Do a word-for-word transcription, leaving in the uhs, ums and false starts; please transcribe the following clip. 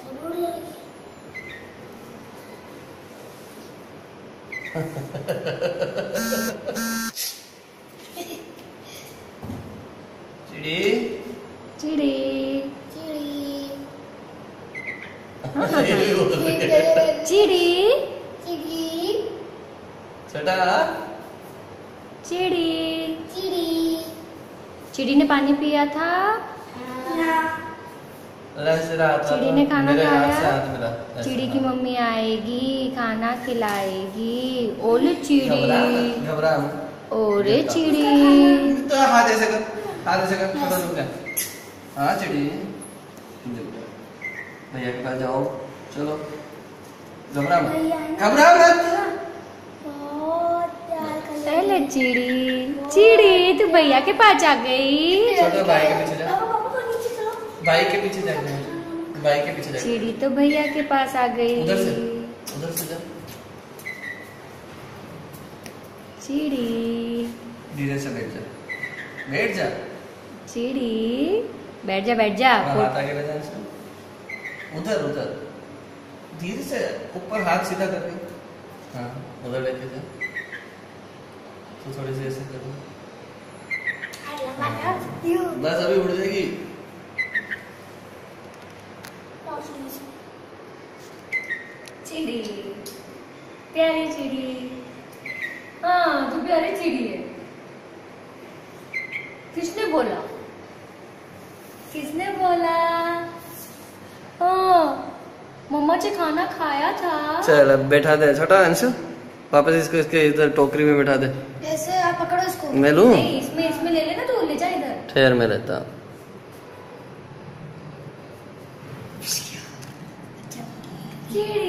चिड़ी चिड़ी चिड़ी छोटा चिड़ी चिड़ी ने पानी पिया था। चिड़ी ने खाना खाया। चिड़ी की मम्मी आएगी, खाना खिलाएगी। ओले चिड़ी, घबरा ओरे चिड़ी। हाथ ऐसे कर, हाथ ऐसे कर, थोड़ा रुक जा। हाँ चिड़ी, भैया के पास जाओ, चलो। घबरा मत, घबरा मत। पहले चिड़ी, चिड़ी तू भैया के पास आ गई। छोटे भाई के पीछे जा, भाई के पीछे जा, भाई के पीछे जा। चिड़ी तो भैया के पास आ गई। उधर से, उधर से जा। चिड़ी, धीरे से बैठ जा, बैठ जा। चिड़ी बैठ जा, बैठ जा। हाथ आगे ले जा, उधर उधर, धीरे से ऊपर हाथ सीधा करके। हाँ उधर लेके जा, तो थोड़ी सी ऐसे कर। बस अभी उड़ जाएगी। चिड़ी, प्यारी चिड़ी। हाँ तू प्यारी चिड़ी है। किसने बोला? किसने बोला? हाँ मम्मा से खाना खाया था। चल अब बैठा दे छोटा अंशु, वापस इसको इसके इधर टोकरी में बैठा दे। ऐसे आप पकड़ो इसको। मैं लूं? नहीं इसमें इसमें ले लेना, तो ले जा इधर। ठहर में रहता। चिड़ी।